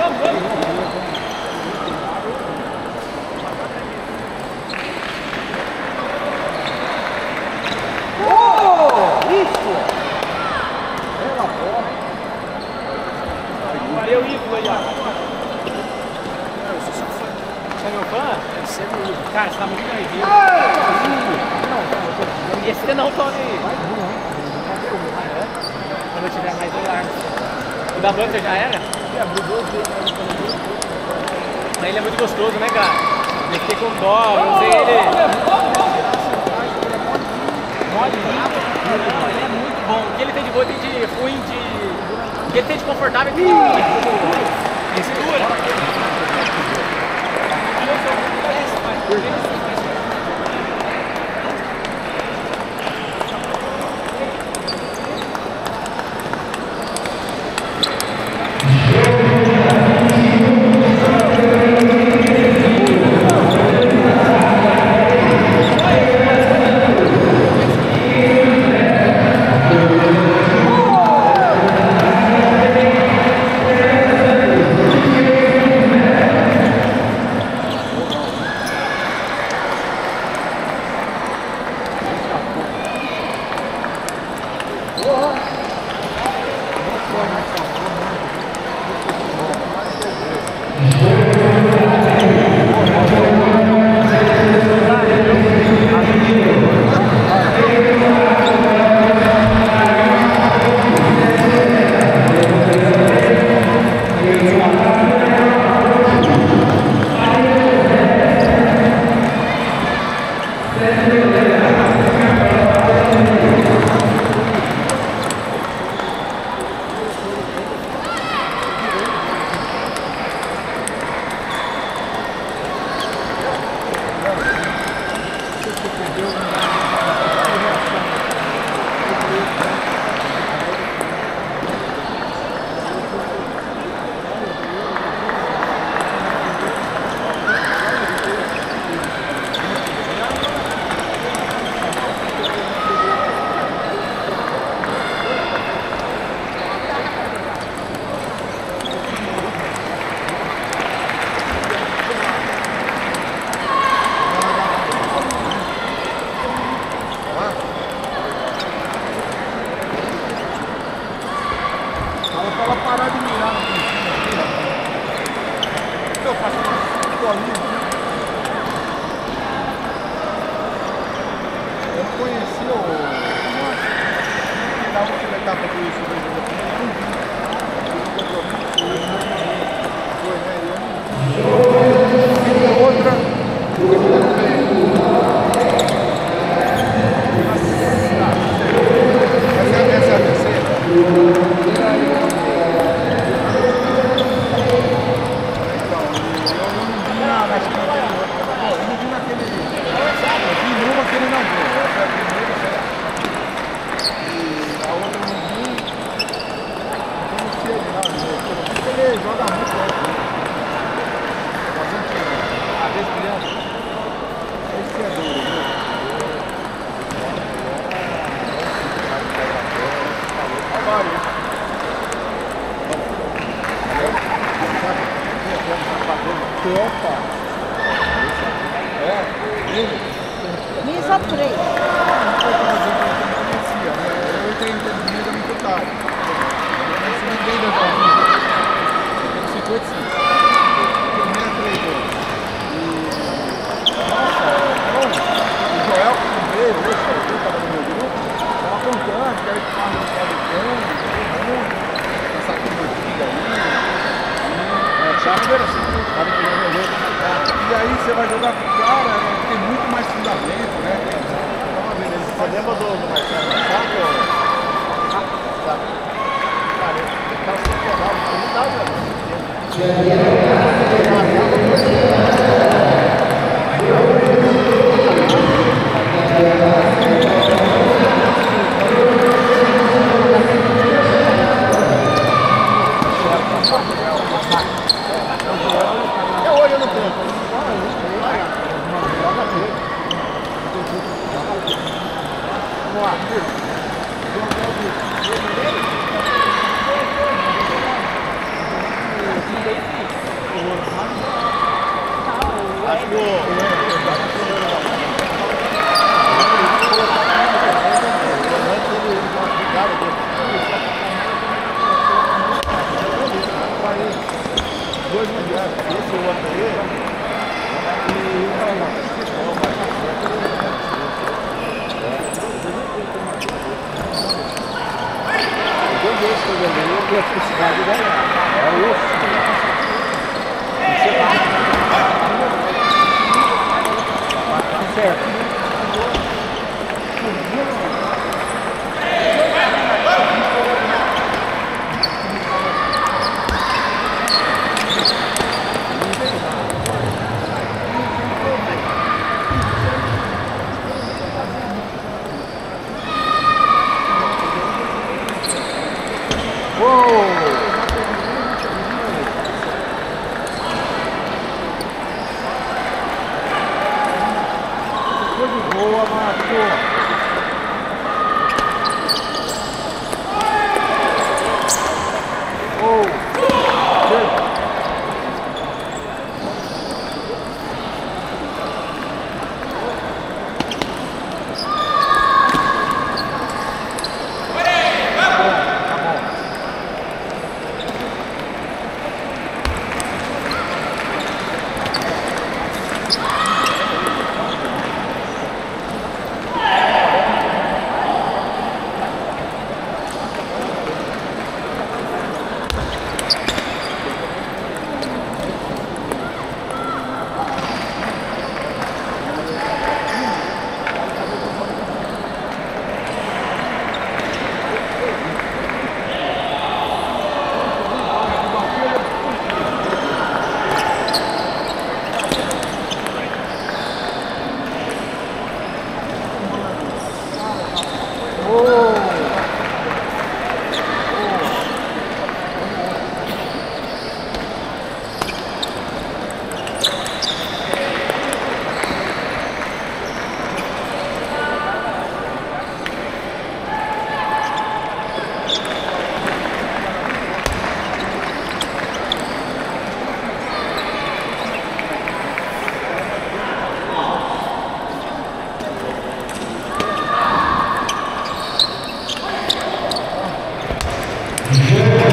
Valeu, Ivo, aí, ó. Você é meu fã? Cara, você tá muito nervoso. E esse não tome aí. Quando eu tiver mais, eu largo. O da banca já era? Mas ele é muito gostoso, né, cara? Eu fiquei com dó, eu usei ele. Mole, não, ele é muito bom. O que ele tem de bom, tem de ruim, o que ele tem de confortável, tem de ruim. Ele segura. Ela parar de mirar no eu faço eu conheci o dava que vai dar para tudo isso outra essa é a terceira. Ele joga muito às vezes criança esse é duro, Nem só 3. Eu tenho entendido muito tarde. Se ninguém deu 55. Nossa, o Joel que veio, hoje estava no meu grupo, estava contando que era de carro do essa cobertura aí. E aí você vai jogar com o cara, tem muito mais fundamento, né? Podemos do Marcelo Machado? Cara, ele tá sem pedal, não tá, velho. Hoje eu não tenho. Vamos lá. dois mundiais. Esse outro aí. E a felicidade dela é o osso. Certo. Boa, Marco! Yeah.